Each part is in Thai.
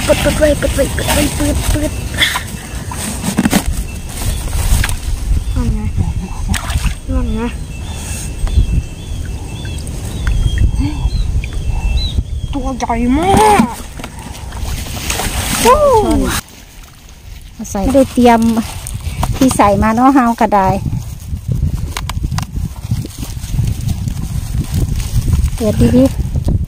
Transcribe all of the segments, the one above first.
ปิดไว้เปิดนั่นไงตัวใหญ่มากไม่ได้เตรียมที่ใส่มาเนาะเฮากระไดเปิดดีๆ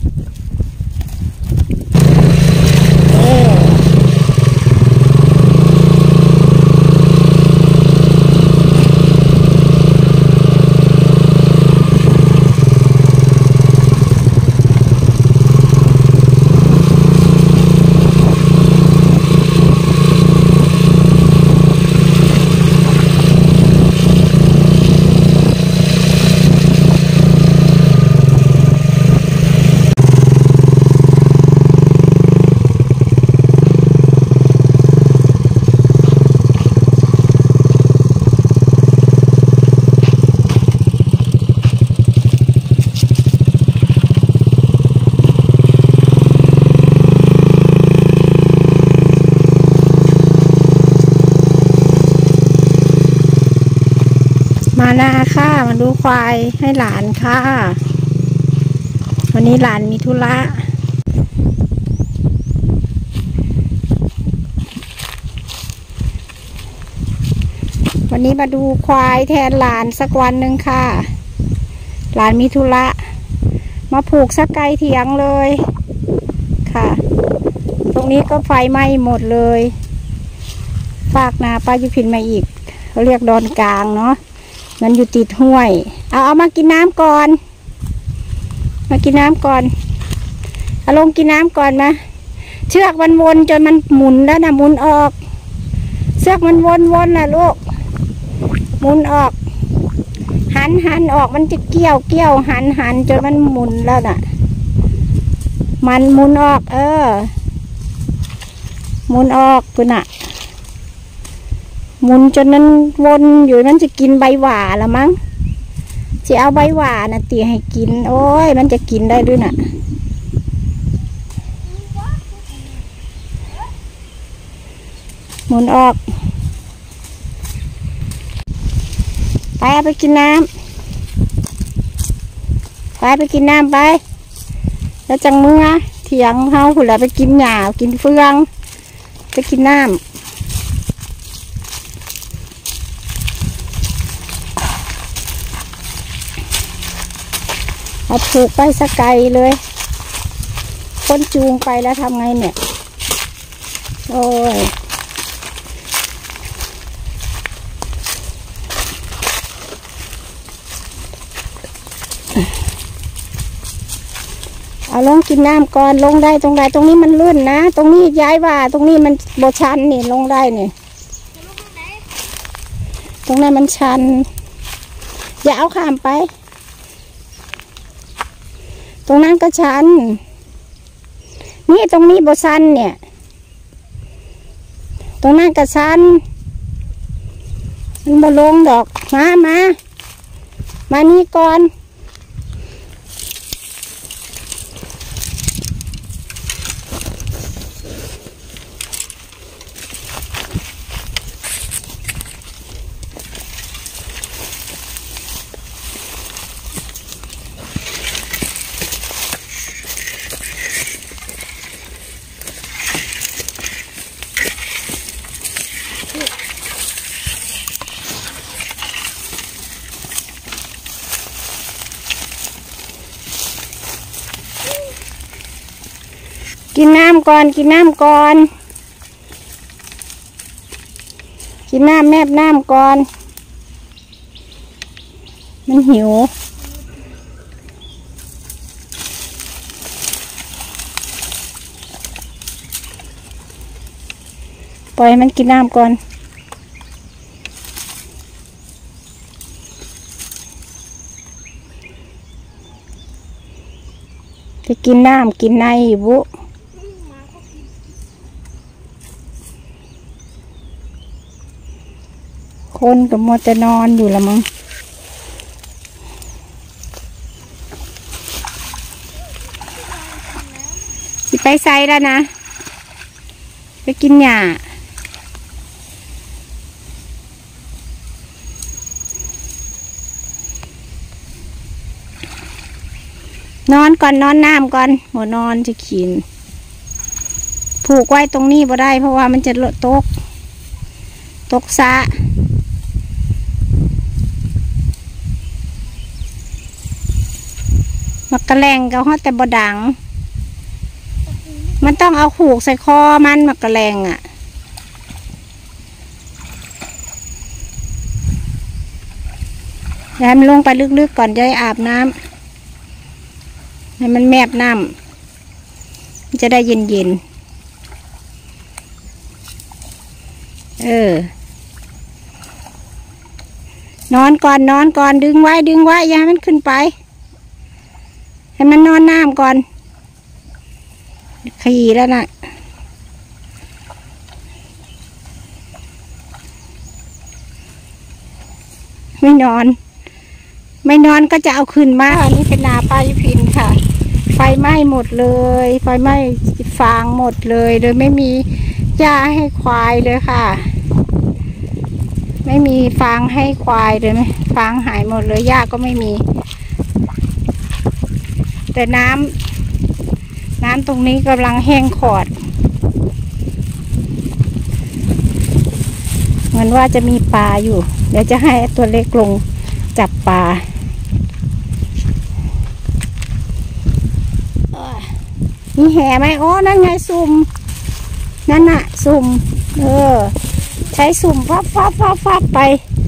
มานาค่ะมาดูควายให้หลานค่ะวันนี้หลานมีธุระวันนี้มาดูควายแทนหลานสักวันหนึ่งค่ะหลานมีธุระมาผูกสักไกลเถียงเลยค่ะตรงนี้ก็ไฟไหม้หมดเลยฝากนาป้ายุพินมาอีกเขาเรียกดอนกลางเนาะมันอยู่ติดห้วยเอามากินน้ำก่อนมากินน้ำก่อนเอาลงกินน้ำก่อนมาเชือกมันวนจนมันหมุนแล้วนะหมุนออกเชือกมันวนนะลูกหมุนออกหันออกมันจะเกี่ยวหันจนมันหมุนแล้วน่ะมันหมุนออกหมุนออกปุ่นน่ะหมุนจนนั้นวนอยู่นั้นจะกินใบหว่าละมั้งจะเอาใบหว่าน่ะตีให้กินโอ้ยมันจะกินได้ด้วยน่ะหมุนออกไปเอาไปกินน้ำไปกินน้ำไปแล้วจังมือเถียงเฮาหุ่นละไปกินหญ้ากินเฟืองไปกินน้ำเอาผูกไปสักไกลเลยคนจูงไปแล้วทำไงเนี่ยโอ้ยเอาลงกินน้ำก่อนลงได้ตรงนี้มันลื่นนะตรงนี้ย้ายว่าตรงนี้มันโบชันนี่ลงได้เนี่ยตรงนั้นมันชันอย่าเอาข้ามไปตรงนั้นก็ชันนี่ตรงนี้โบชันเนี่ยตรงนั้นก็ชันมันบ่ลงดอกมานี่ก่อนกินน้ำก่อนกินน้ำแมบน้ำก่อนมันหิวปล่อยมันกินน้ำก่อนจะกินน้ำกินในบุคนกับมัวแต่นอนอยู่ละมั้งไปไซแล้วนะไปกินหญ้านอนก่อนนอนน้ำก่อนหัวนอนจะกินผูกไว้ตรงนี้บ่ได้เพราะว่ามันจะตกซะมักกะแรงก็ฮอดแต่บ่ดังมันต้องเอาผูกใส่คอมันมักกะแรงอ่ะให้มันลงไปลึกๆก่อนจะได้อาบน้ำให้มันแมบน้ำมันจะได้เย็นนอนก่อนดึงไว้อย่าให้มันขึ้นไปให้มันนอนน้ำก่อนขี่แล้วนะไม่นอนก็จะเอาขึ้นมาอันนี้เป็นนาป้ายุพินค่ะไฟไหม้หมดเลยไฟไหม้ฟางหมดเลยโดยไม่มีหญ้าให้ควายเลยค่ะไม่มีฟางให้ควายเลยไหมฟางหายหมดเลยหญ้าก็ไม่มีแต่น้ำตรงนี้กำลังแห้งขอดเหมือนว่าจะมีปลาอยู่เดี๋ยวจะให้ตัวเล็กลงจับปลามีแห่ไหมโอ้นั่นไงซุ่มนั่นน่ะซุ่มใช้ซุ่มฟับไป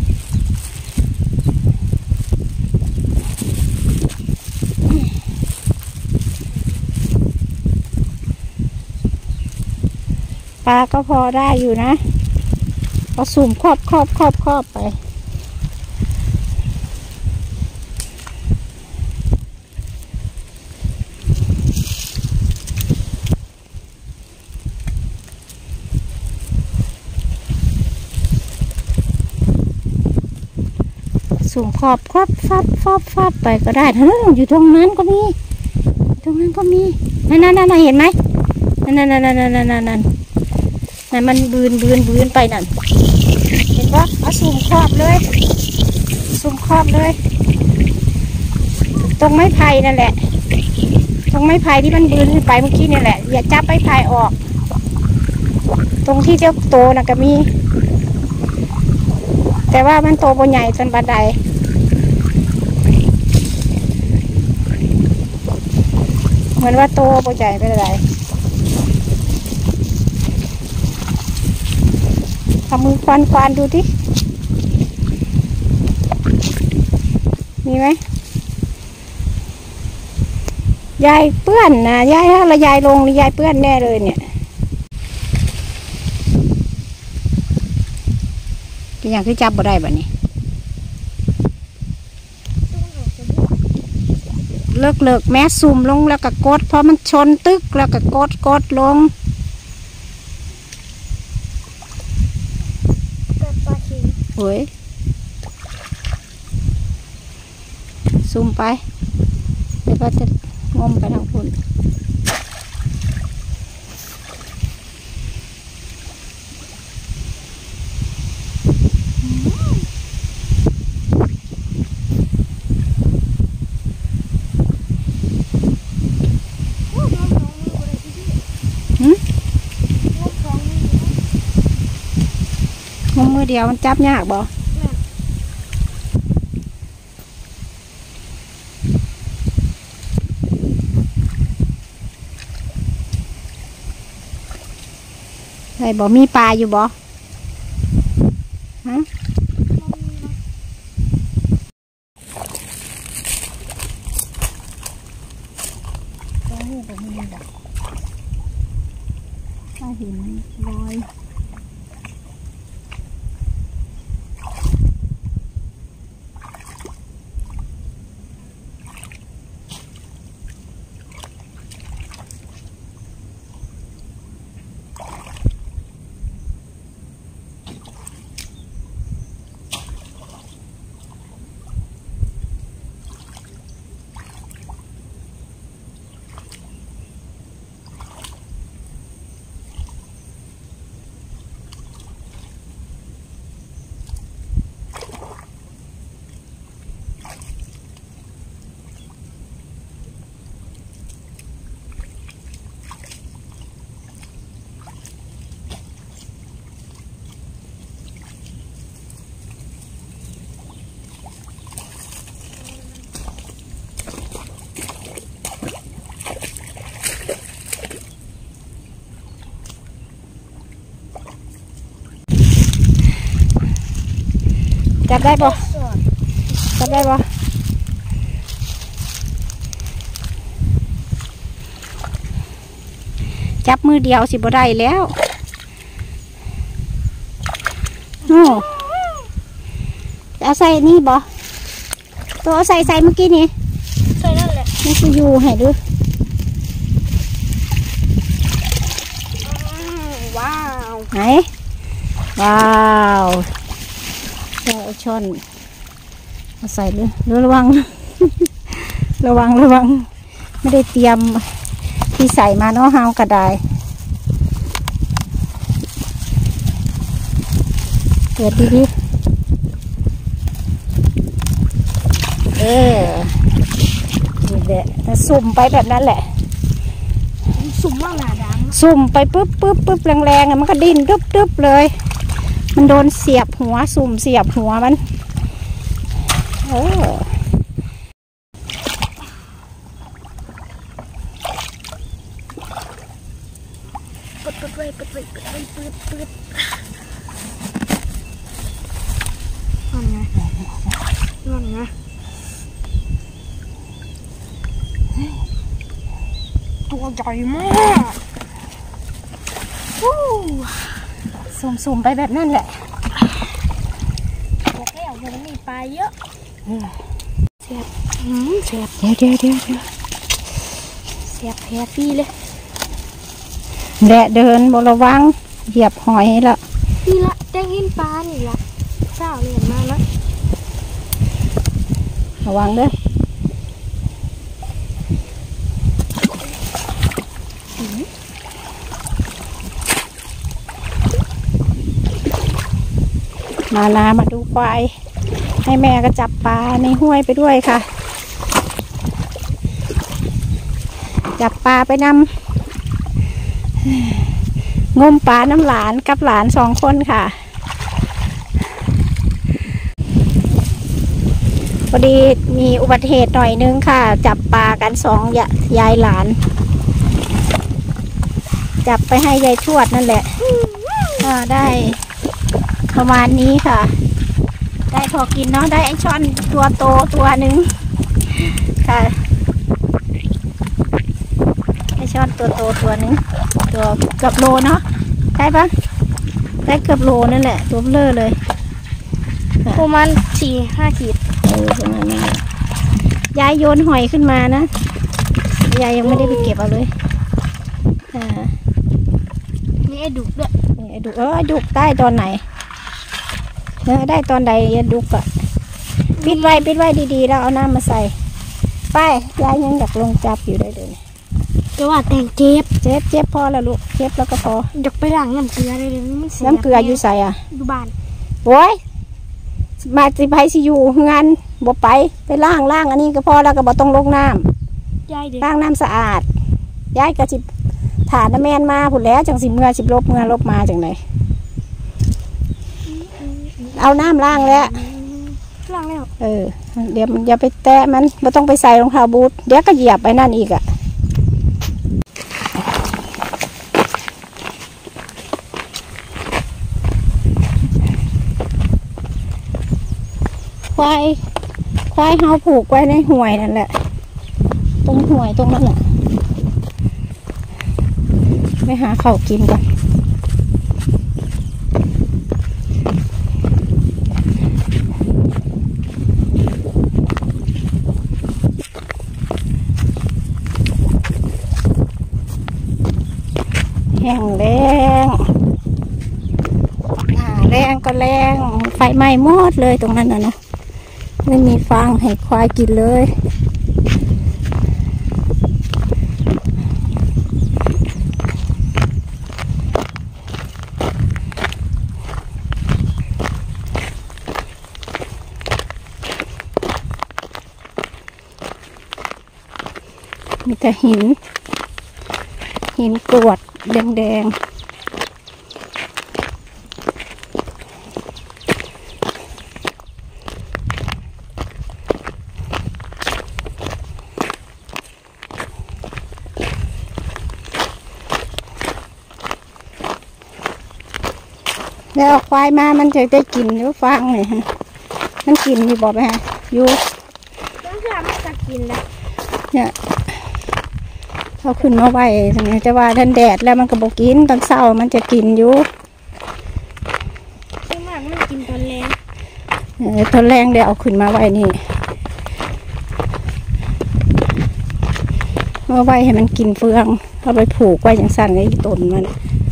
ปลาก็พอได้อยู่นะเอาซุ่มครอบไปสุ่มขอบฟับไปก็ได้ทั้งอยู่ตรงนั้นก็มีนั่นเห็นไหมนั่นมันบืนไปนั่นเห็นปะเอาสุ่มขอบเลยตรงไม้ไผ่นั่นแหละตรงไม้ไผ่ที่มันบืนขึ้นไปเมื่อกี้นี่แหละอย่าจับไม้ไผ่ออกตรงที่เจ้าโตน่ะก็มีแต่ว่ามันโตบนใหญ่จนบันไดเหมือนว่าโตบนใหญ่เป็นอะไรเอามือควานดูดิมีไหมยายเปื้อนนะยายถ้าเรายายลงยายเปื้อนแน่เลยเนี่ยอย่างที่จับบ่ได้แบบนี้เลิกแม่ซุ่มลงแล้วก็กดเพราะมันชนตึกแล้วก็กดลงโอ้ยซุ่มไปเดี๋ยวก็จะงมไปทางคุณมือเดียวมันจับยากบ่ไอ้บ่มีปลาอยู่บ่ฮะถ้าเห็นลอยบได้บ่จับได้บ่จับมือเดียวสิบ่ได้แล้วโอ้เอาใส่นี่บ่ตัวเอาใส่เมื่อกี้นี่ใส่นั่นแหละนี่คืออยู่ให้ดูว้าวไหนว้าวเอาช้อนมาใส่เลยระวัง ระวังไม่ได้เตรียมที่ใส่มาเนาะเฮากระไดเปิดดีนี่แหละสุ่มไปแบบนั้นแหละสุ่มว่าหนาดังสุ่มไปปึ๊บแรงๆมันก็ดิ้นดึบเลยมันโดนเสียบหัวสุ่มเสียบหัวมันปิดนั่นไงตัวใหญ่มากสุ่มไปแบบนั้นแหละบอกแล้วมันมีปลาเยอะเสียบเสียบเดี๋ยวเสียบแผลปีเลยแหละเดินบระวังเหยียบหอยละนี่ละแจ้งหินปลานี่ละเจ้าเรียนมานะระวังเด้อมาดูควายให้แม่ก็จับปลาในห้วยไปด้วยค่ะจับปลาไปนำงมปลาน้ำหลานกับหลาน2 คนค่ะพอดีมีอุบัติเหตุหน่อยนึงค่ะจับปลากัน2 ยายหลานจับไปให้ยายทวดนั่นแหละได้ประมาณนี้ค่ะได้พอกินเนาะได้ไอช่อนตัวโตตัวหนึ่งค่ะไอช่อนตัวโตตัวหนึ่งตัวเกือบโลเนาะได้ปะได้เกือบโลนั่นแหละตัวเบลอเลยประมาณ4-5 ขีดประมาณนั้นยายโยนหอยขึ้นมานะยายยังไม่ได้ไปเก็บเอาเลยนี่ไอ้ดุกด้วยไอ้ดุกดุกได้ตอนไหนได้ตอนใดดุกอะปิดไว้ดีๆแล้วเอาน้ำมาใส่ไปยายยังอยากลงจับอยู่ได้เลยแต่ว่าแต่งเจ็บพอแล้วลูกเจ็บแล้วก็พออยากไปล้างน้ำเกลือเลยน้ำเกลืออยู่ใส่อ่ะดูบ้านโว้ยมาสิไปสิอยู่งานบ่ไปล้างอันนี้ก็พอแล้วก็บ่ต้องลงน้ำล้างน้ำสะอาดยายก็สิถาน้ำแมนมาผุดแล้วจังสิเมื่อลบมาจังไหนเอาน้ำล้างแล้วเดี๋ยวมันอย่าไปแตะมันไม่ต้องไปใส่รองเท้าบูทเดี๋ยวก็เหยียบไปนั่นอีกอ่ะควายเฮาผูกไว้ในห่วยนั่นแหละตรงห่วยตรงนั้นแหละไปหาข้าวกินกันแห้งแรงแรงก็แรงไฟไหม้หมดเลยตรงนั้นนะไม่มีฟางให้ควายกินเลยมีแต่หินกรวดแดงแล้วควายมามันจะได้กินหรือฟางเลยฮะมันกินอยู่บอกไหมฮะอยู่ต้องทำให้จะกินแล้วเนี่ยเขาขึ้นมาไว้ตรงนี้จะว่าท่านแดดแล้วมันก็บอกกินตอนเช้ามันจะกินอยู่ใช่มากมันกินตอนแรงตอนแรงเดี๋ยวเอาขึ้นมาไว้นี่มาไว้ให้มันกินเฟืองเอาไปผูกไว้อย่างสั้นไอ้ต้นมัน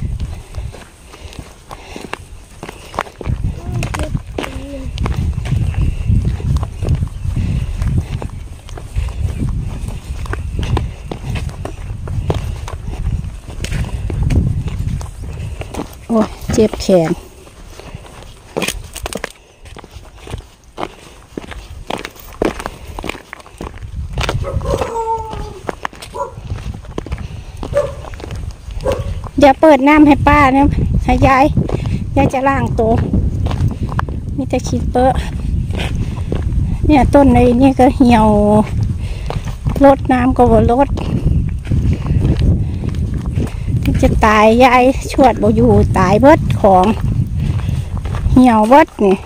โอ้ยเจ็บแขนอย่าเปิดน้ำให้ป้าเนี่ยให้ยายจะล้างตัวมีแต่ขี้เปอะเนี่ยต้นในนี่ก็เหี่ยวรดน้ำก็บ่รดจะตายยายชวดบ่อยู่ตายเบิดของเหี่ยวเบิดนี่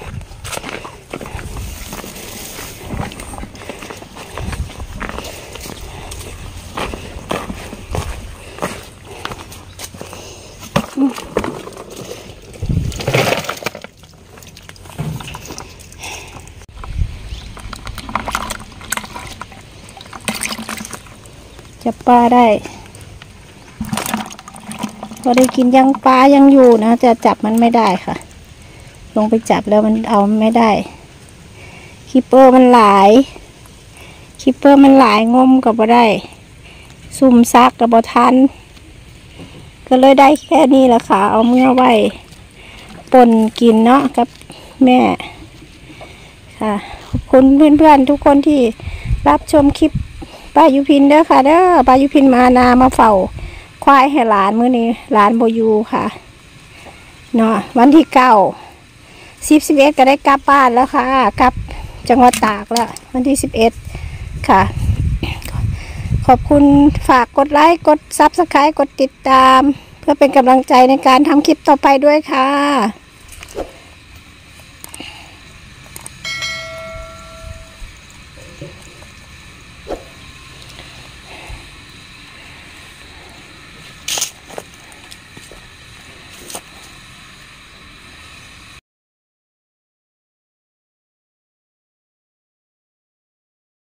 จับปลาได้พอได้กินยังปลายังอยู่นะจะจับมันไม่ได้ค่ะลงไปจับแล้วมันเอาไม่ได้คีเปอร์มันหลายงมกับบ่ได้ซุ่มซักกับบ่ทันก็เลยได้แค่นี้แหละค่ะเอาเมื่อไว้ป่นกินเนาะกับแม่ค่ะขอบคุณเพื่อนๆทุกคนที่รับชมคลิปป้ายุพินเด้อค่ะเด้อป้ายุพินมานามาเฝ้าควายให้หลานมื้อนี้หลานโบยูค่ะเนาะวันที่9/11ก็ได้กลับบ้านแล้วค่ะกลับจังหวัดตากแล้ววันที่11ค่ะขอบคุณฝากกดไลค์กดซับสไครต์กดติดตามเพื่อเป็นกำลังใจในการทำคลิปต่อไปด้วยค่ะ